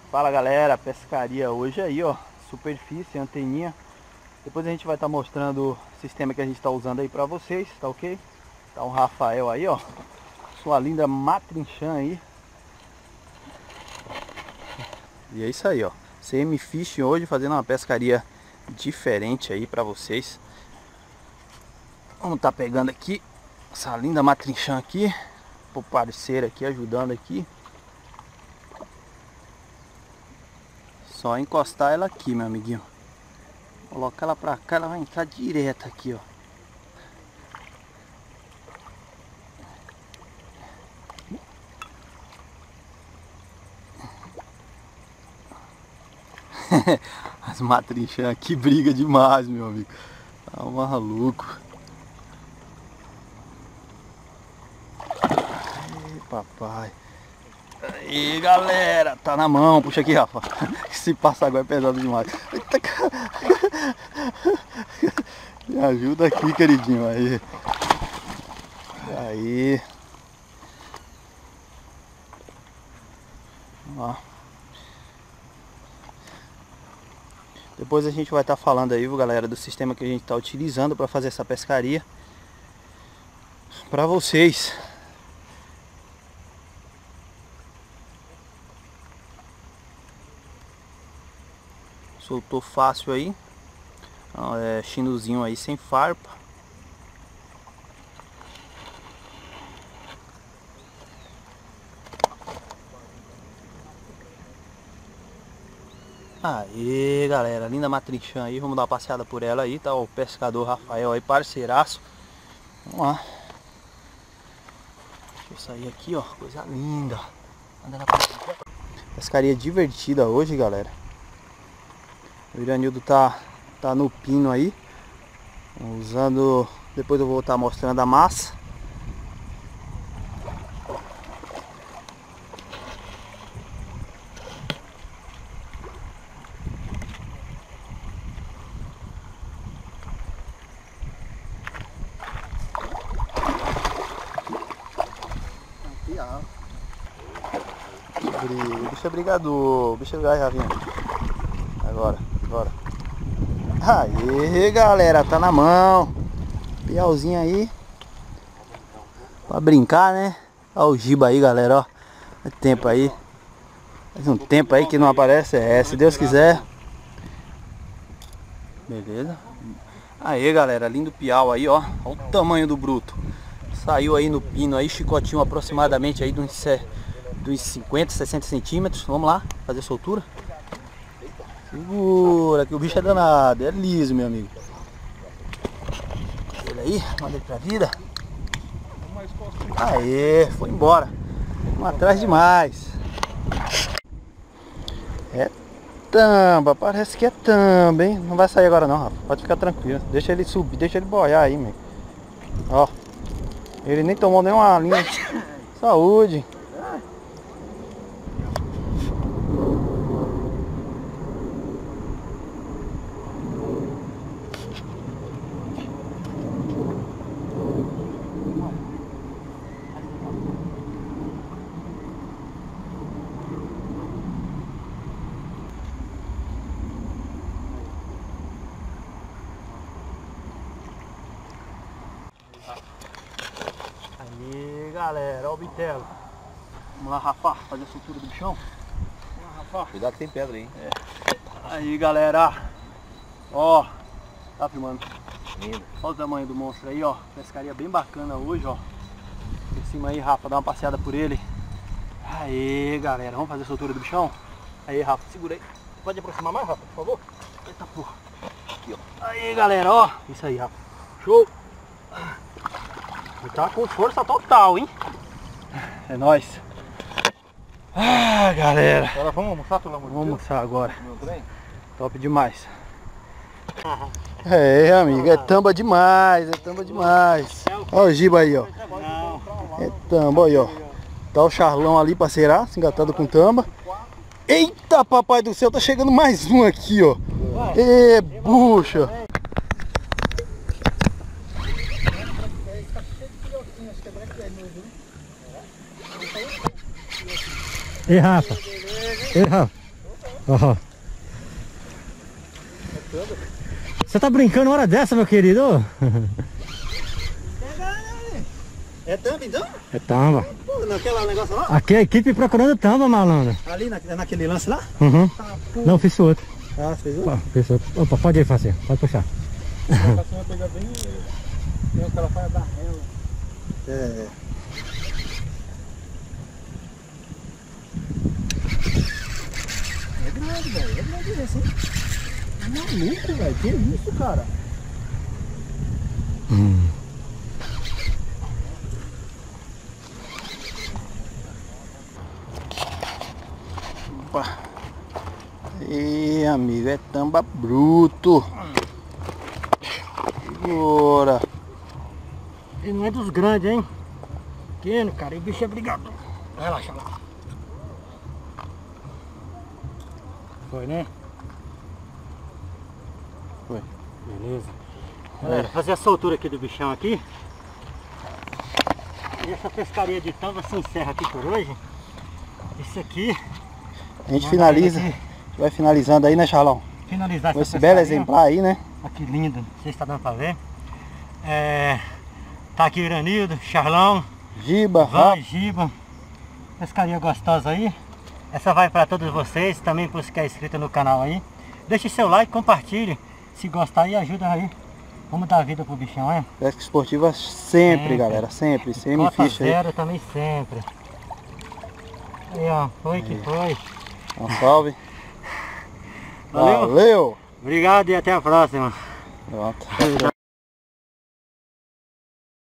Fala galera, pescaria hoje aí ó, superfície, anteninha. Depois a gente vai estar mostrando o sistema que a gente está usando aí pra vocês, tá ok? Tá o Rafael aí ó, sua linda matrinchã aí. E é isso aí ó, CM Fishing hoje fazendo uma pescaria diferente aí pra vocês. Vamos tá pegando aqui essa linda matrinchã aqui, pro parceiro aqui ajudando aqui. Só encostar ela aqui, meu amiguinho. Colocar ela pra cá, ela vai entrar direto aqui, ó. As matrinchas aqui briga demais, meu amigo. Tá maluco. Ai, papai. Aí, galera, tá na mão. Puxa aqui, Rafa. Esse passaguá é pesado demais. Eita, cara. Me ajuda aqui, queridinho. Aí. Aí. Ó. Depois a gente vai estar falando aí, galera, do sistema que a gente está utilizando para fazer essa pescaria para vocês. Soltou fácil aí. É chinuzinho aí sem farpa. Aí galera, linda matrinchã aí, vamos dar uma passeada por ela aí, tá o pescador Rafael aí, parceiraço. Vamos lá. Deixa eu sair aqui ó, coisa linda. Pescaria divertida hoje, galera. O Iranildo tá no pino aí, usando, depois eu vou estar mostrando a massa. Bicho é brigador, bicho é brigador, Ravinha. Agora. Aí galera, tá na mão. Piauzinho aí. Pra brincar, né? Olha o giba aí, galera, ó. Faz tempo aí. Faz um tempo aí que não aparece. Se Deus quiser. Beleza. Aí galera, lindo piau aí, ó. Olha o tamanho do bruto. Saiu aí no pino aí, chicotinho aproximadamente aí dos 50, 60 centímetros. Vamos lá, fazer soltura. Segura, que o bicho é danado, é liso, meu amigo. Ele aí, manda ele pra vida. Aê, foi embora. Vamos atrás demais. É tamba, parece que é tamba, hein? Não vai sair agora não, Rafa. Pode ficar tranquilo. Deixa ele subir, deixa ele boiar aí, meu. Ó. Ele nem tomou nenhuma linha. Saúde. Aí galera, ó o bitelo. Vamos lá, Rafa, fazer a soltura do bichão. Vamos lá, Rafa. Cuidado que tem pedra aí, hein? Aí galera, ó, tá filmando. Lindo. Olha o tamanho do monstro aí, ó. Pescaria bem bacana hoje, ó. Por cima aí, Rafa, dá uma passeada por ele. Aí galera, vamos fazer a soltura do bichão? Aí, Rafa, segura aí. Pode aproximar mais, Rafa, por favor? Eita porra. Aqui, ó. Aí galera, ó. Isso aí, Rafa. Show! Ele tá com força total, hein? É nóis. Ah, galera. Agora vamos almoçar, pelo amor de Deus? Vamos almoçar agora. Meu trem? Top demais. É, amigo, é tamba demais, é tamba demais. Olha o giba aí, ó. É tamba, aí, ó. Tá o charlão ali, parceiraço, engatado com tamba. Eita, papai do céu, tá chegando mais um aqui, ó. Ê, bucha. Ei, Rafa. Ei, Rafa. Ó. Você tá brincando uma hora dessa, meu querido? É tamba então? É tamba. Pô, naquela negócio lá? Aqui é a equipe procurando tamba, malandro. Ali naquele lance lá? Uhum. Tá, Não, fiz outro. Ah, você fez Opa, fiz outro. Opa, pode ir, Facinho. Pode puxar. A Facinha pega bem. Tem aquela faia da rela. É. É grande, velho. É grande esse, hein? É maluco, velho. Que isso, cara? Opa. E amigo, é tamba bruto. Segura. Ele não é dos grandes, hein? Pequeno, cara. E o bicho é brigado. Relaxa lá. Foi, né? Foi. Beleza. Galera, fazer a soltura aqui do bichão aqui. E essa pescaria de tamba se encerra aqui por hoje. Isso aqui. A gente finaliza. A gente vai finalizando aí, né, Charlão? Finalizar Com essa esse belo pescaria. exemplar aí, né? Olha que lindo. Não sei se tá dando pra ver. Tá aqui o Iranildo, Charlão, Giba, Van, Rafa. Giba. Pescaria gostosa aí. Essa vai para todos vocês, também para você que é inscrito no canal aí. Deixe seu like, compartilhe. Se gostar aí, ajuda aí. Vamos dar vida pro bichão, é? Pesca esportiva sempre, galera. Sempre. Cota Semi-ficha aí. zero também sempre. Aí, ó. Foi que foi. Um salve. Valeu. Valeu. Obrigado e até a próxima. Pronto. Tchau.